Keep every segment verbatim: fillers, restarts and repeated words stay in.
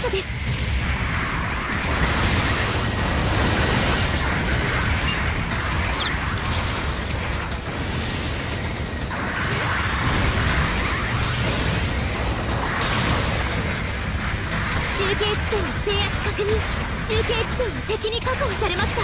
トです。中継地点の制圧確認。中継地点は敵に確保されました。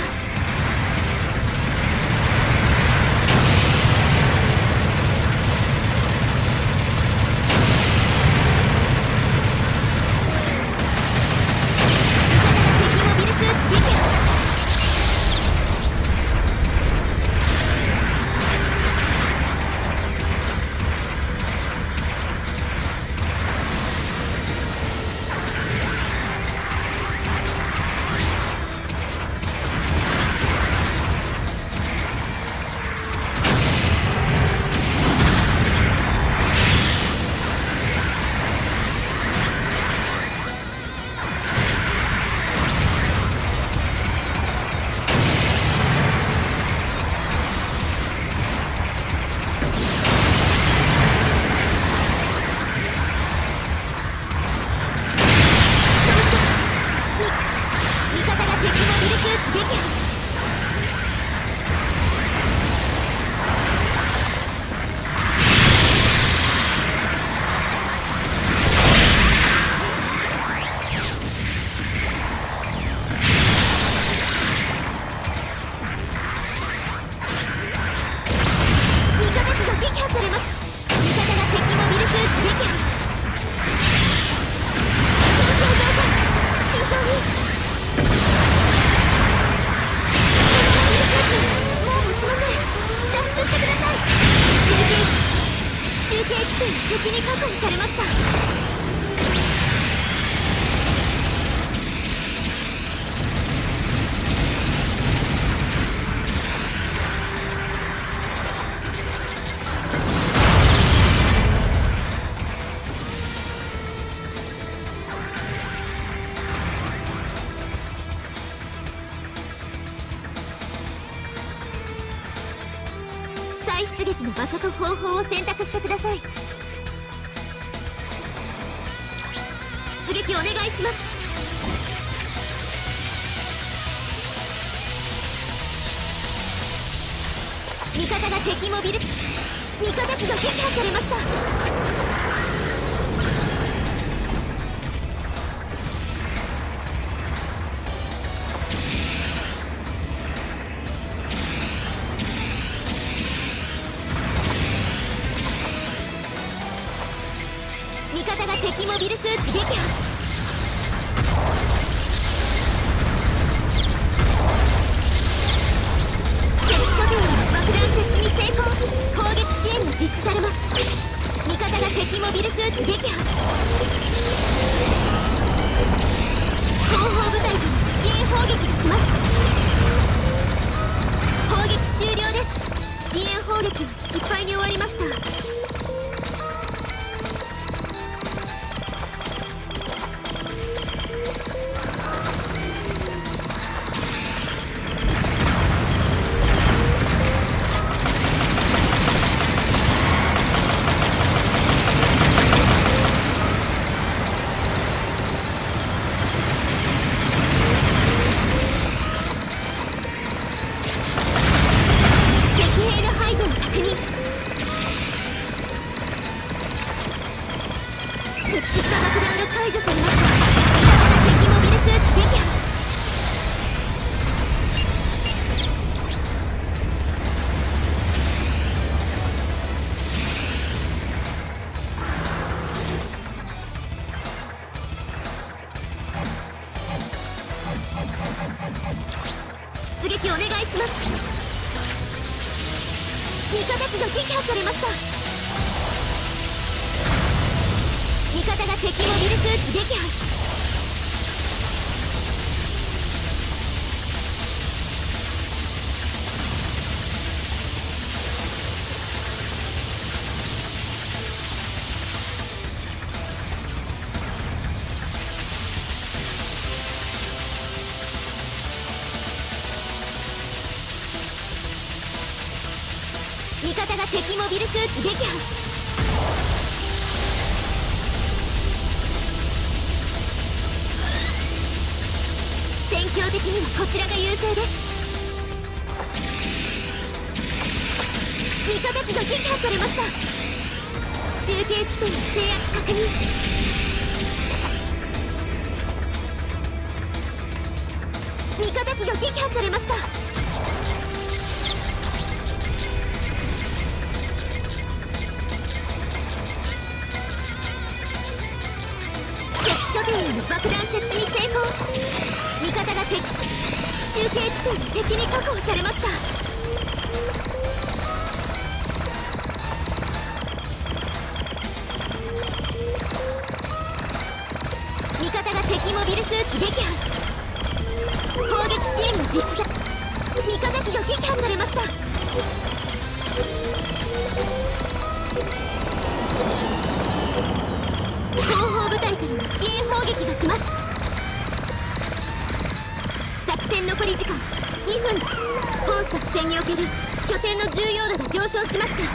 敵に確保されました。再出撃の場所と方法を選択してください。出撃お願いします。味方が敵モビル味方機が撃破されました。味方が敵モビルスーツ撃破。敵拠点への爆弾設置に成功。砲撃支援が実施されます。味方が敵モビルスーツ撃破。後方部隊から支援砲撃が来ます。砲撃終了です。支援砲撃は失敗に終わりました。設置した爆弾が解除されました。敵モビルスーツ撃破。出撃お願いします。味方機が撃破されました。味方が敵モビルスーツ撃破。味方が敵モビルスーツ撃破。 況的にはこちらが優勢です。味方機が撃破されました。中継地点の制圧確認。味方機が撃破されました。敵拠点への爆弾設置に成功。味方が敵中継地点で敵に確保されました。味方が敵モビルスーツ撃破。攻撃支援の実施だ。味方機が撃破されました。後方部隊からの支援砲撃が来ます。作戦残り時間にふん。本作戦における拠点の重要度が上昇しました。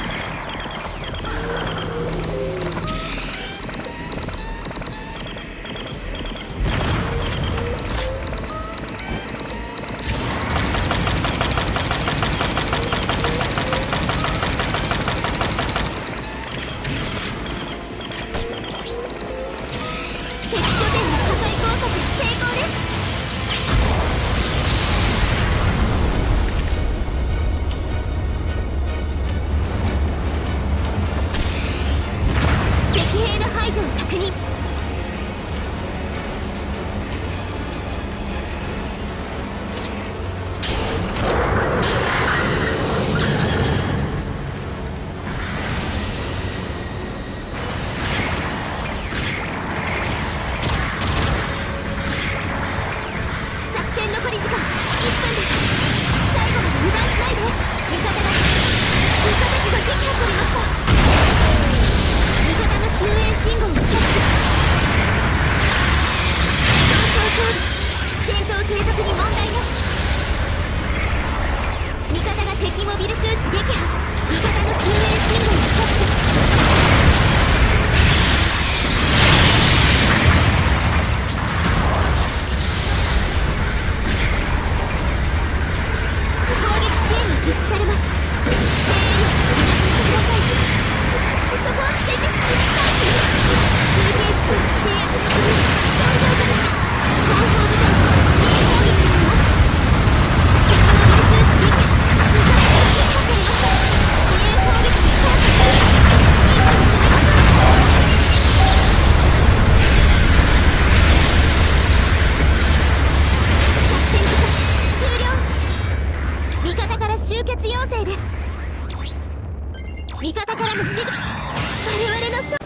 味方からの死我々の勝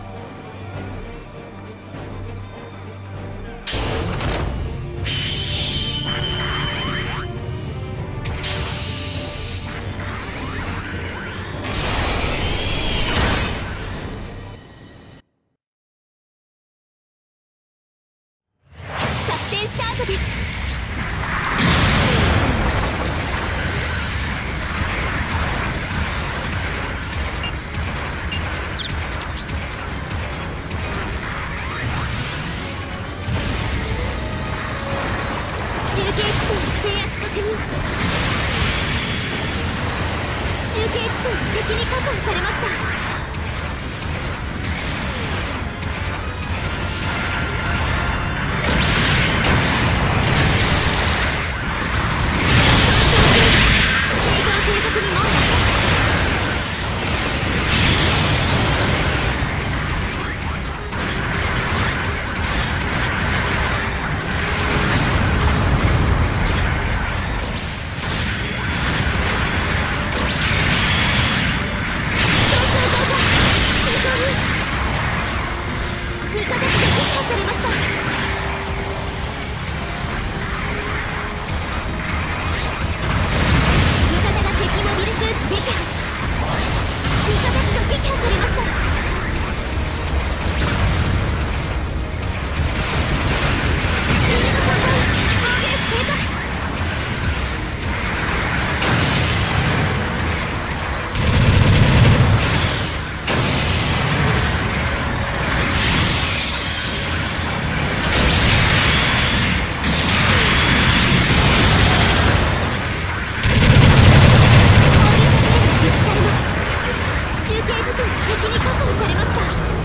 作戦スタートです。中継地点敵に確保されました。上昇が敵に確保されました。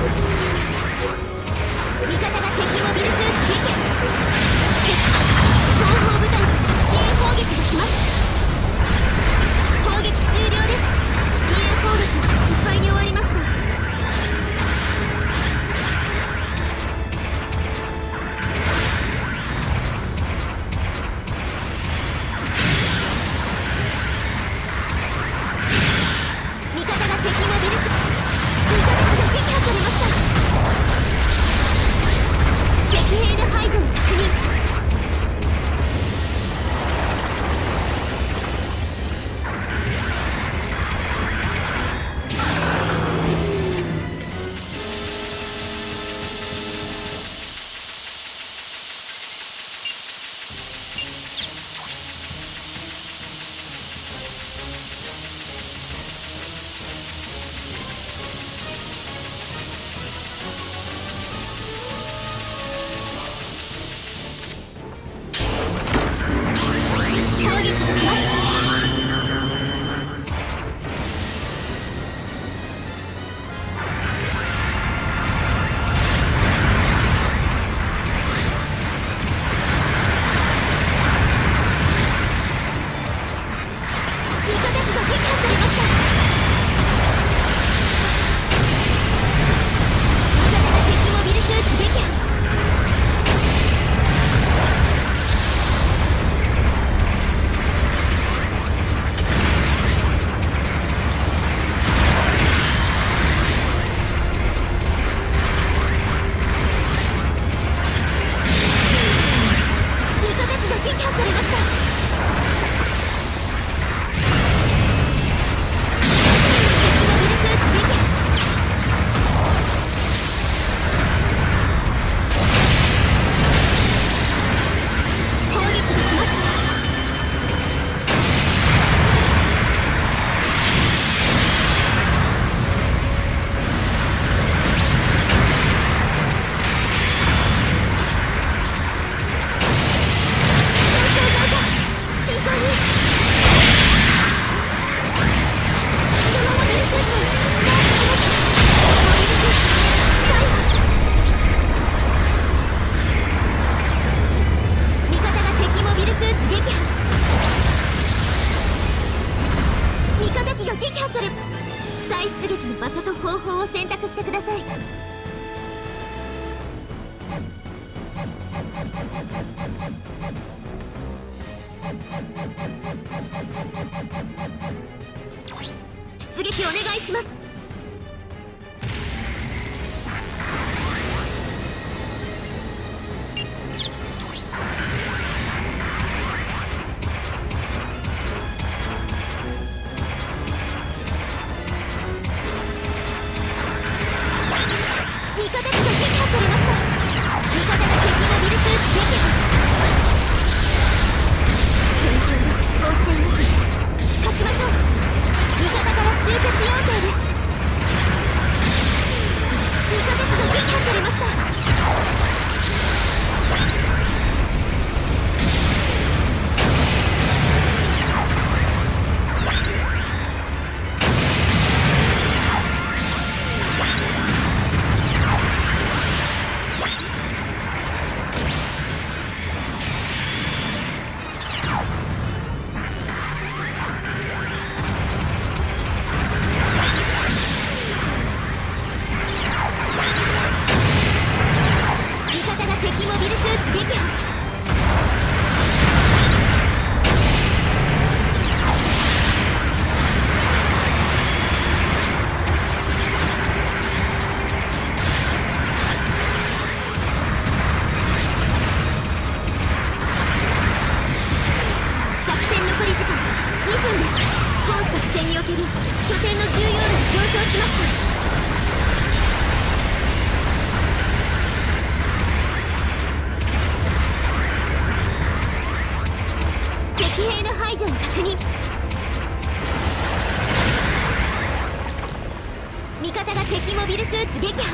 味方が敵モビルスーツ撃破。後方部隊から支援砲撃が来ます。砲撃終了です。支援砲撃は失敗に終わりました。味方が敵モビルス味方が撃破されました。敵兵の排除を確認。再出撃の場所と方法を選択してください。出撃お願いします。味方が敵モビルスーツ撃破。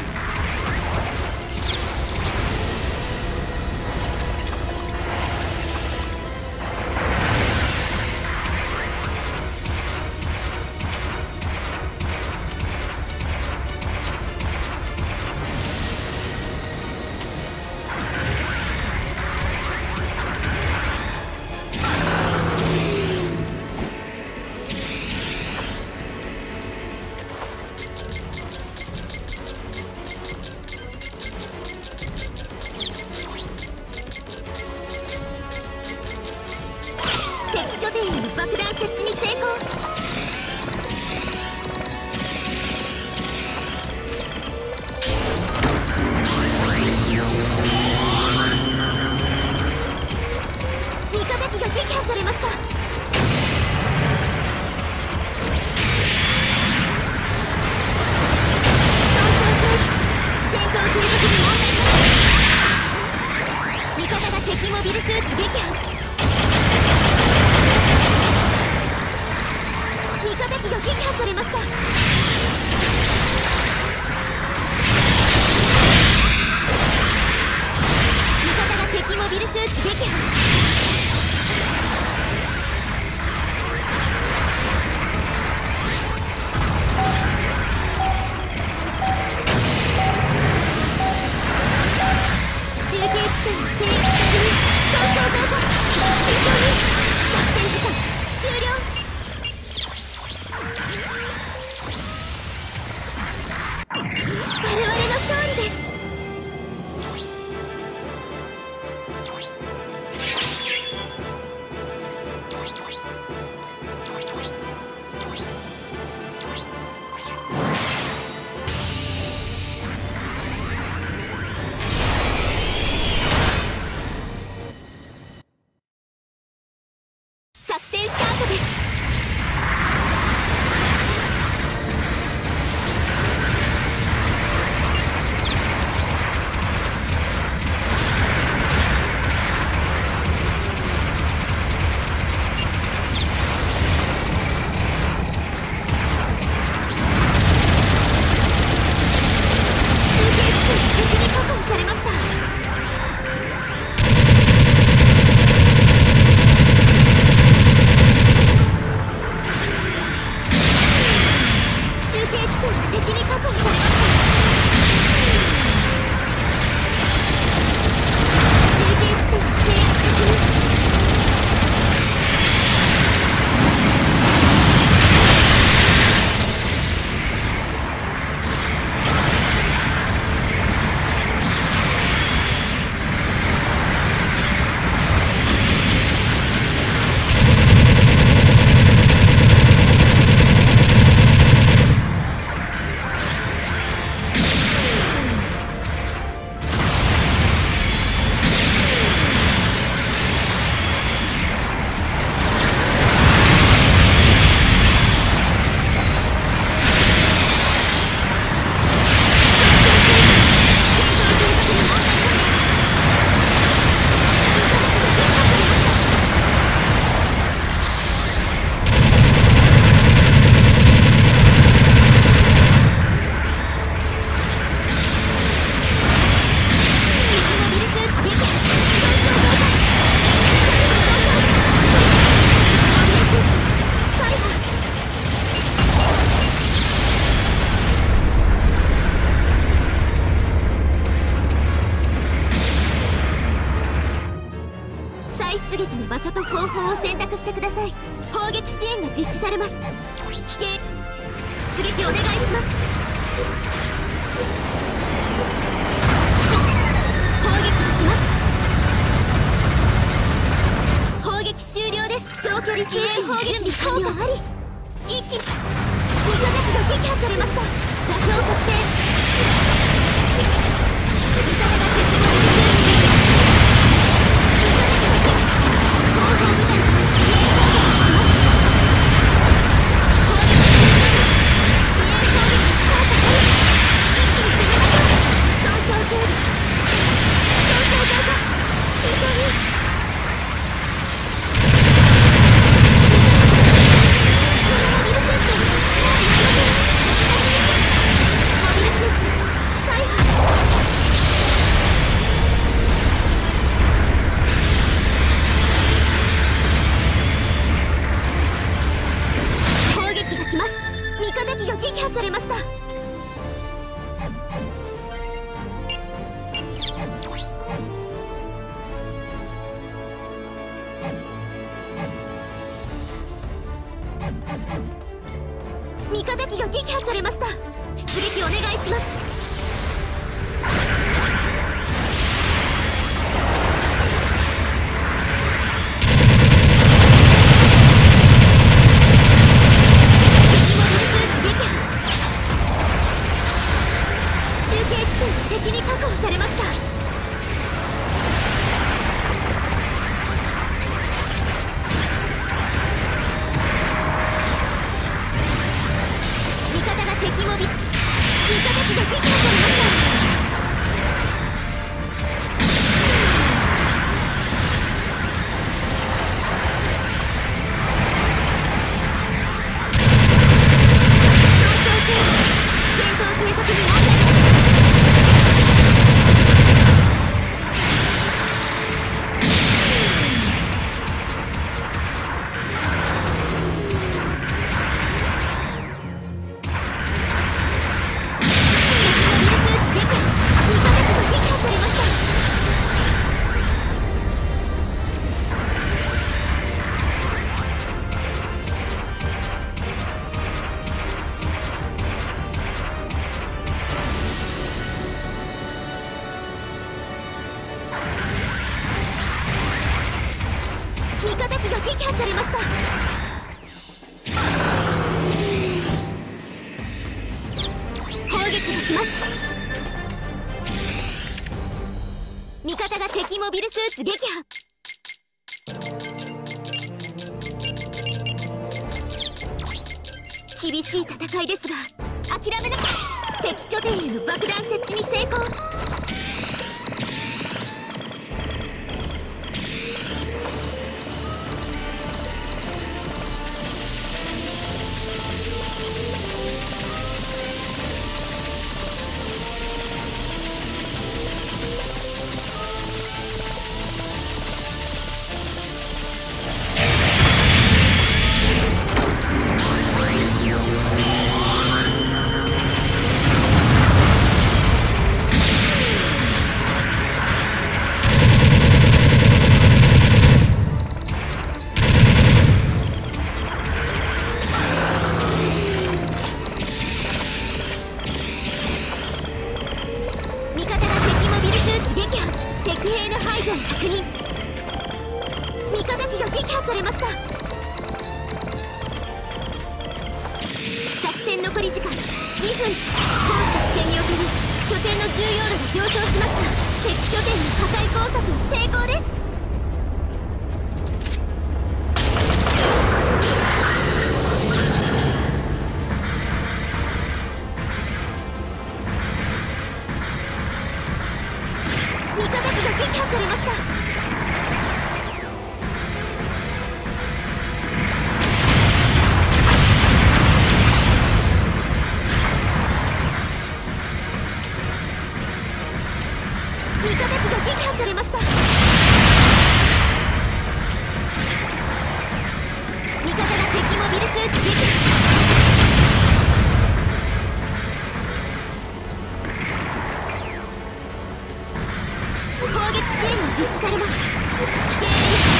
爆弾設置に成功。味方機が撃破されました。損傷回避。戦闘継続に問題なし。味方が敵モビルスーツ撃破。味方機が撃破されました。味方が敵モビルスーツ撃破。中継地点に制圧確認。損傷増加。慎重に。作戦時間終了。我々の勝利です。作戦スタートです。出撃の場所と方法を選択してください。砲撃支援が実施されます。危険出撃お願いします。砲撃が来ます。砲撃終了です。長距離支援砲準備効果あり。一気に味方機が撃破されました。座標確定。味方が敵の撃破。撃破されました。味方機が撃破されました。出撃お願いします。味地点が敵に確保されました。味方が敵モビル味方機が撃破されました。味方機が撃破されました。砲撃が来ます。味方が敵モビルスーツ撃破。厳しい戦いですが諦めなきゃ。敵拠点への爆弾設置に成功。味方が敵モビルスーツ撃破。敵兵の排除を確認。味方機が撃破されました。作戦残り時間にふん。本作戦における拠点の重要度が上昇しました。敵拠点の破壊工作は成功です。味方機が撃破されました。味方機が撃破されました。味方が敵モビルスーツ撃破。攻撃支援が実施されます。危険エリア